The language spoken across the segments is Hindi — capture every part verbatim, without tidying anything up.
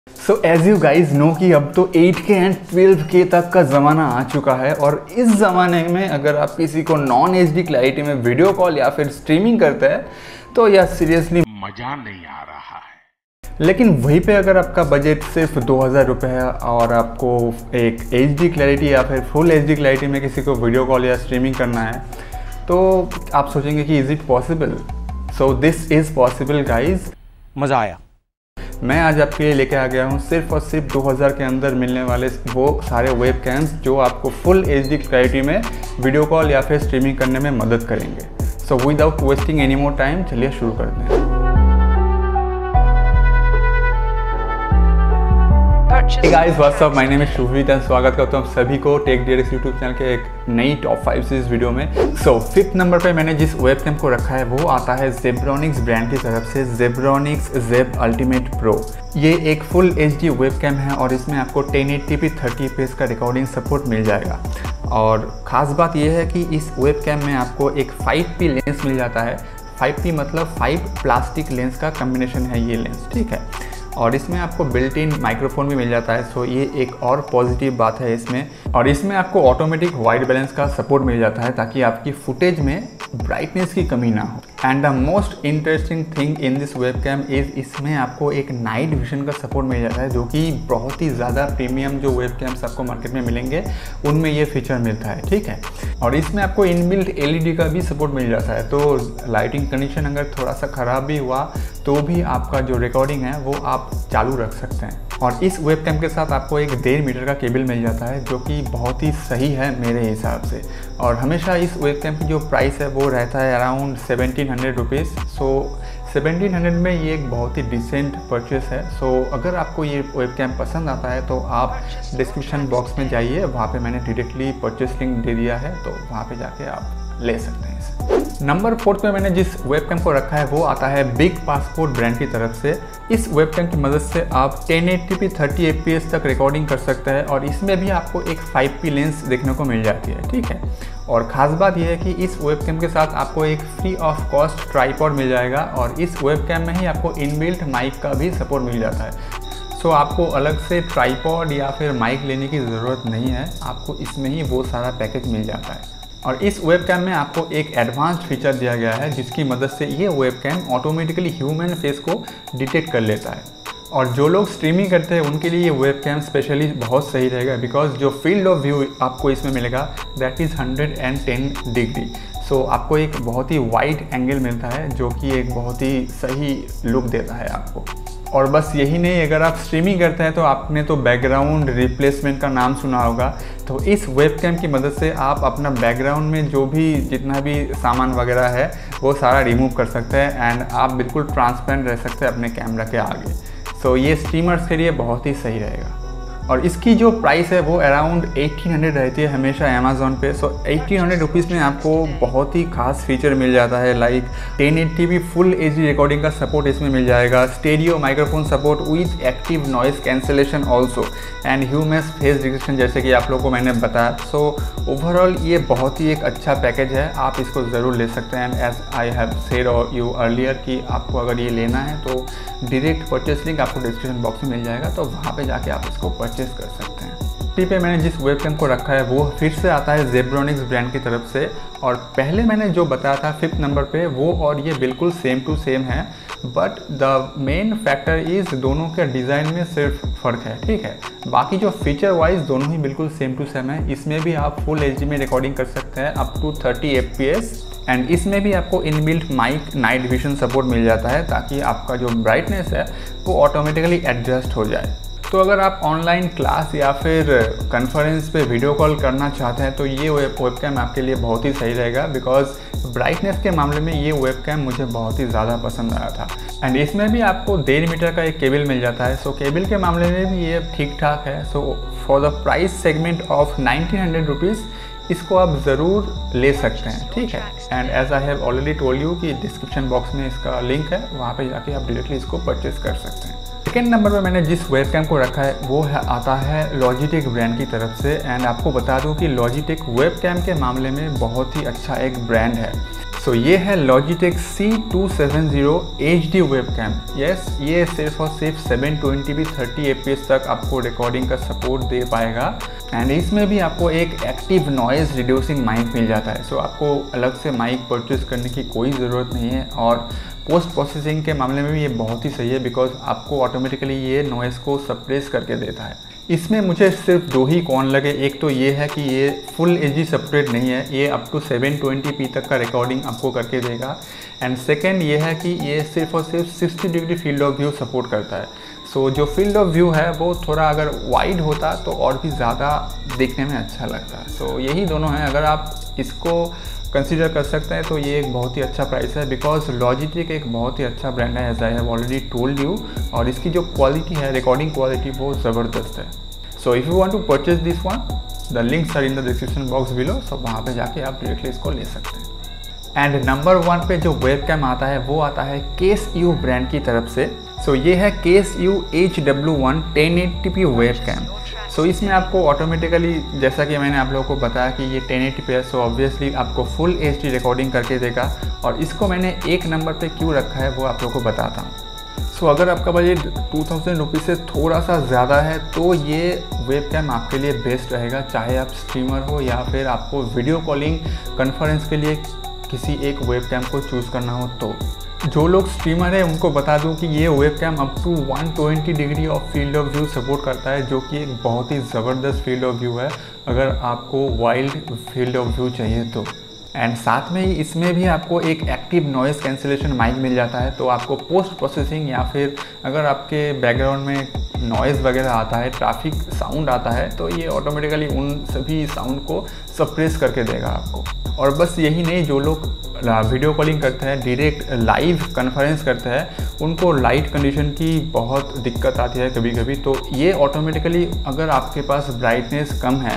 So as you guys know कि अब तो एट के एंड ट्वेल्व के तक का ज़माना आ चुका है और इस ज़माने में अगर आप किसी को नॉन एच डी क्लैरिटी में वीडियो कॉल या फिर स्ट्रीमिंग करते हैं तो यह सीरियसली मज़ा नहीं आ रहा है। लेकिन वहीं पे अगर आपका बजट सिर्फ दो हज़ार रुपये है और आपको एक एच डी क्लैरिटी या फिर फुल एच डी क्लैरिटी में किसी को वीडियो कॉल या स्ट्रीमिंग करना है तो आप सोचेंगे कि is it possible. So this is possible guys. मज़ा आया। मैं आज आपके लिए लेके आ गया हूँ सिर्फ और सिर्फ दो हज़ार के अंदर मिलने वाले वो सारे वेब कैम्स जो आपको फुल एच डी क्लैरिटी में वीडियो कॉल या फिर स्ट्रीमिंग करने में मदद करेंगे। So without wasting any more time चलिए शुरू करते हैं। Hey guys, what's up? My name is Shubhjit and स्वागत करता हूँ सभी को टेक डियरेक्स यूट्यूब चैनल के एक नई टॉप फाइव सीरीज वीडियो में। सो फिफ्थ नंबर पे मैंने जिस वेबकैम को रखा है वो आता है जेब्रॉनिक्स ब्रांड की तरफ से जेब्रॉनिक्स जेब अल्टीमेट प्रो। ये एक फुल एच डी वेबकैम है और इसमें आपको ten eighty p thirty F P एस का रिकॉर्डिंग सपोर्ट मिल जाएगा। और ख़ास बात यह है कि इस वेबकैम में आपको एक फाइव पी लेंस मिल जाता है। फाइव पी मतलब फाइव प्लास्टिक लेंस का कम्बिनेशन है ये लेंस, ठीक है। और इसमें आपको बिल्ट इन माइक्रोफोन भी मिल जाता है, सो ये एक और पॉजिटिव बात है इसमें। और इसमें आपको ऑटोमेटिक वाइट बैलेंस का सपोर्ट मिल जाता है ताकि आपकी फुटेज में ब्राइटनेस की कमी ना हो। And the most interesting thing in this webcam is इसमें आपको एक नाइट विजन का सपोर्ट मिल जाता है जो कि बहुत ही ज़्यादा प्रीमियम जो वेबकैम्स आपको मार्केट में मिलेंगे उनमें ये फीचर मिलता है, ठीक है। और इसमें आपको इनबिल्ट एल ई डी का भी सपोर्ट मिल जाता है, तो लाइटिंग कंडीशन अगर थोड़ा सा ख़राब भी हुआ तो भी आपका जो रिकॉर्डिंग है वो आप चालू रख सकते हैं। और इस वेबकैम के साथ आपको एक डेढ़ मीटर का केबल मिल जाता है जो कि बहुत ही सही है मेरे हिसाब से। और हमेशा इस वेबकैम की जो प्राइस है वो रहता है around seventeen hundred rupees. So seventeen hundred में ये एक बहुत ही डिसेंट परचेस है। सो so, अगर आपको ये वेबकैम पसंद आता है तो आप डिस्क्रिप्शन बॉक्स में जाइए, वहाँ पे मैंने डायरेक्टली परचेस लिंक दे दिया है, तो वहाँ पे जाके आप ले सकते हैं इसे। नंबर फोर्थ में मैंने जिस वेबकैम को रखा है वो आता है बिग पासपोर्ट ब्रांड की तरफ से। इस वेबकैम की मदद से आप ten eighty p thirty F P S तक रिकॉर्डिंग कर सकते हैं और इसमें भी आपको एक फाइव पी लेंस देखने को मिल जाती है, ठीक है। और ख़ास बात यह है कि इस वेबकैम के साथ आपको एक फ्री ऑफ कॉस्ट ट्राइपॉड मिल जाएगा और इस वेबकैम में ही आपको इनबिल्ट माइक का भी सपोर्ट मिल जाता है। सो so, आपको अलग से ट्राइपॉड या फिर माइक लेने की ज़रूरत नहीं है, आपको इसमें ही वो सारा पैकेज मिल जाता है। और इस वेबकैम में आपको एक एडवांस्ड फीचर दिया गया है जिसकी मदद से ये वेबकैम ऑटोमेटिकली ह्यूमन फेस को डिटेक्ट कर लेता है। और जो लोग स्ट्रीमिंग करते हैं उनके लिए ये वेबकैम स्पेशली बहुत सही रहेगा बिकॉज जो फील्ड ऑफ व्यू आपको इसमें मिलेगा that is hundred and ten degree. So आपको एक बहुत ही वाइड एंगल मिलता है जो कि एक बहुत ही सही लुक देता है आपको। और बस यही नहीं, अगर आप स्ट्रीमिंग करते हैं तो आपने तो बैकग्राउंड रिप्लेसमेंट का नाम सुना होगा, तो इस वेबकैम की मदद से आप अपना बैकग्राउंड में जो भी जितना भी सामान वगैरह है वो सारा रिमूव कर सकते हैं एंड आप बिल्कुल ट्रांसपेरेंट रह सकते हैं अपने कैमरा के आगे। सो ये स्ट्रीमर्स के लिए बहुत ही सही रहेगा। और इसकी जो प्राइस है वो अराउंड एटीन हंड्रेड रहती है हमेशा अमेज़ॉन पे। सो एटीन हंड्रेड रुपीज़ में आपको बहुत ही खास फीचर मिल जाता है, like ten eighty p full H D रिकॉर्डिंग का सपोर्ट इसमें मिल जाएगा, stereo microphone support with active noise cancellation also and human face detection जैसे कि आप लोगों को मैंने बताया। सो ओवरऑल ये बहुत ही एक अच्छा पैकेज है, आप इसको ज़रूर ले सकते हैं। And as I have said you earlier कि आपको अगर ये लेना है तो डायरेक्ट परचेस लिंक आपको डिस्क्रिप्शन बॉक्स में मिल जाएगा, तो वहाँ पे जाके आप इसको परचेस कर सकते हैं। टी पे मैंने जिस वेबकैम को रखा है वो फिर से आता है जेब्रॉनिक्स ब्रांड की तरफ से। और पहले मैंने जो बताया था फिफ्थ नंबर पे वो और ये बिल्कुल सेम टू सेम है, but the main factor is दोनों के डिज़ाइन में सिर्फ फ़र्क है, ठीक है। बाकी जो फीचर वाइज दोनों ही बिल्कुल सेम टू सेम है। इसमें भी आप फुल एच डी में रिकॉर्डिंग कर सकते हैं up to thirty F P S and इसमें भी आपको inbuilt mic night vision support मिल जाता है ताकि आपका जो ब्राइटनेस है वो ऑटोमेटिकली एडजस्ट हो जाए। तो अगर आप ऑनलाइन क्लास या फिर कॉन्फ्रेंस पे वीडियो कॉल करना चाहते हैं तो ये वेबकैम आपके लिए बहुत ही सही रहेगा बिकॉज ब्राइटनेस के मामले में ये वेबकैम मुझे बहुत ही ज़्यादा पसंद आया था। एंड इसमें भी आपको डेढ़ मीटर का एक केबल मिल जाता है। सो केबल के मामले में भी ये ठीक ठाक है। So for the price segment of nineteen hundred rupees इसको आप ज़रूर ले सकते हैं, ठीक है। And as I have already told you कि डिस्क्रिप्शन बॉक्स में इसका लिंक है, वहाँ पे जाके आप डायरेक्टली इसको परचेस कर सकते हैं। सेकेंड नंबर पे मैंने जिस वेबकैम को रखा है वो है आता है लॉजिटेक ब्रांड की तरफ से। एंड आपको बता दूं कि लॉजिटेक वेबकैम के मामले में बहुत ही अच्छा एक ब्रांड है। सो so, ये है Logitech C two seventy H D webcam. Yes, ये सिर्फ और सिर्फ seven twenty P thirty F P S तक आपको रिकॉर्डिंग का सपोर्ट दे पाएगा। एंड इसमें भी आपको एक एक्टिव नॉइज़ रिड्यूसिंग माइक मिल जाता है। सो so, आपको अलग से माइक परचेज करने की कोई ज़रूरत नहीं है। और पोस्ट प्रोसेसिंग के मामले में भी ये बहुत ही सही है, बिकॉज आपको ऑटोमेटिकली ये नॉइज़ को सप्रेस करके देता है। इसमें मुझे सिर्फ दो ही कौन लगे। एक तो ये है कि ये फुल एच डी सपोर्ट नहीं है, ये up to seven twenty P तक का रिकॉर्डिंग आपको करके देगा। एंड सेकेंड ये है कि ये सिर्फ और सिर्फ sixty degree field of view support करता है। सो so, जो फील्ड ऑफ व्यू है वो थोड़ा अगर वाइड होता तो और भी ज़्यादा देखने में अच्छा लगता है। सो so, यही दोनों हैं। अगर आप इसको कंसीडर कर सकते हैं तो ये एक बहुत ही अच्छा प्राइस है, बिकॉज Logitech एक बहुत ही अच्छा ब्रांड है, as I have already told you. और इसकी जो क्वालिटी है, रिकॉर्डिंग क्वालिटी, वो ज़बरदस्त है। So if you want to purchase this one, the links are in the description box below. So वहाँ पे जाके आप डायरेक्टली इसको ले सकते हैं। एंड नंबर वन पे जो वेबकैम आता है वो आता है केसयू ब्रांड की तरफ से। सो so, ये है केसयू H W one ten eighty P webcam. So so, इसमें आपको ऑटोमेटिकली, जैसा कि मैंने आप लोगों को बताया कि ये टेन एटी पी है, सो ऑब्वियसली आपको फुल एच डी रिकॉर्डिंग करके देगा। और इसको मैंने एक नंबर पे क्यों रखा है वो आप लोगों को बताता हूँ। सो so, अगर आपका बजट टू थाउजेंड रुपीज़ से थोड़ा सा ज़्यादा है तो ये वेबकैम आपके लिए बेस्ट रहेगा, चाहे आप स्ट्रीमर हो या फिर आपको वीडियो कॉलिंग कॉन्फ्रेंस के लिए किसी एक वेबकैम को चूज़ करना हो। तो जो लोग स्ट्रीमर है उनको बता दूं कि ये webcam up to one twenty degree of field of view support करता है, जो कि एक बहुत ही ज़बरदस्त फील्ड ऑफ व्यू है अगर आपको वाइल्ड फील्ड ऑफ व्यू चाहिए तो। एंड साथ में ही इसमें भी आपको एक एक्टिव नॉइज़ कैंसिलेशन माइक मिल जाता है। तो आपको पोस्ट प्रोसेसिंग या फिर अगर आपके बैकग्राउंड में नॉइज़ वगैरह आता है, ट्रैफिक साउंड आता है, तो ये ऑटोमेटिकली उन सभी साउंड को सप्रेस करके देगा आपको। और बस यही नहीं, जो लोग वीडियो कॉलिंग करते हैं, डायरेक्ट लाइव कॉन्फ्रेंस करते हैं, उनको लाइट कंडीशन की बहुत दिक्कत आती है कभी कभी। तो ये ऑटोमेटिकली, अगर आपके पास ब्राइटनेस कम है,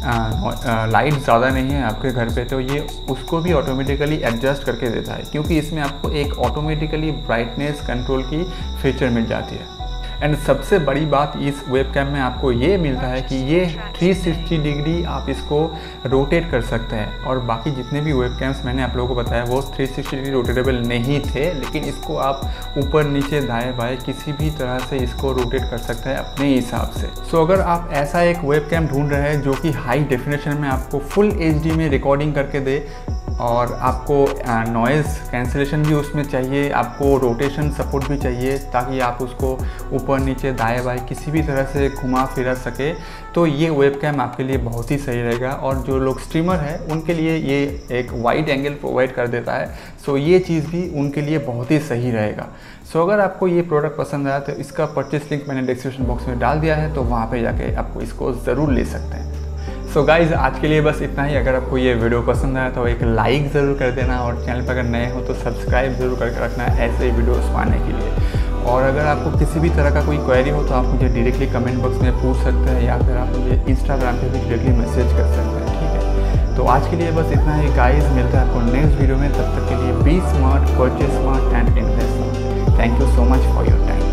लाइट ज़्यादा नहीं है आपके घर पे, तो ये उसको भी ऑटोमेटिकली एडजस्ट करके देता है, क्योंकि इसमें आपको एक ऑटोमेटिकली ब्राइटनेस कंट्रोल की फीचर मिल जाती है। एंड सबसे बड़ी बात इस वेबकैम में आपको ये मिलता है कि ये थ्री सिक्सटी डिग्री आप इसको रोटेट कर सकते हैं। और बाकी जितने भी वेबकैम्स मैंने आप लोगों को बताया वो थ्री सिक्सटी डिग्री रोटेटेबल नहीं थे, लेकिन इसको आप ऊपर नीचे दाएं बाएं किसी भी तरह से इसको रोटेट कर सकते हैं अपने हिसाब से। सो so, अगर आप ऐसा एक वेबकैम ढूंढ रहे हैं जो कि हाई डेफिनेशन में आपको फुल एच डी में रिकॉर्डिंग करके दे और आपको नॉइज़ कैंसिलेशन भी उसमें चाहिए, आपको रोटेशन सपोर्ट भी चाहिए ताकि आप उसको ऊपर नीचे दाएं बाएं किसी भी तरह से घुमा फिरा सके, तो ये वेबकैम आपके लिए बहुत ही सही रहेगा। और जो लोग स्ट्रीमर हैं उनके लिए ये एक वाइड एंगल प्रोवाइड कर देता है, सो ये चीज़ भी उनके लिए बहुत ही सही रहेगा। सो अगर आपको ये प्रोडक्ट पसंद आया तो इसका परचेस लिंक मैंने डिस्क्रिप्शन बॉक्स में डाल दिया है, तो वहाँ पर जाके आपको इसको ज़रूर ले सकते हैं। सो so गाइज़, आज के लिए बस इतना ही। अगर आपको ये वीडियो पसंद आया तो एक लाइक ज़रूर कर देना, और चैनल पर अगर नए हो तो सब्सक्राइब ज़रूर करके रखना ऐसे ही वीडियोस पाने के लिए। और अगर आपको किसी भी तरह का कोई क्वेरी हो तो आप मुझे डायरेक्टली कमेंट बॉक्स में पूछ सकते हैं, या फिर आप मुझे इंस्टाग्राम पे भी डायरेक्टली मैसेज कर सकते हैं, ठीक है। तो आज के लिए बस इतना ही गाइज़, मिलता है आपको नेक्स्ट वीडियो में। तब तक के लिए be smart, purchase smart and invest smart. Thank you so much for your time.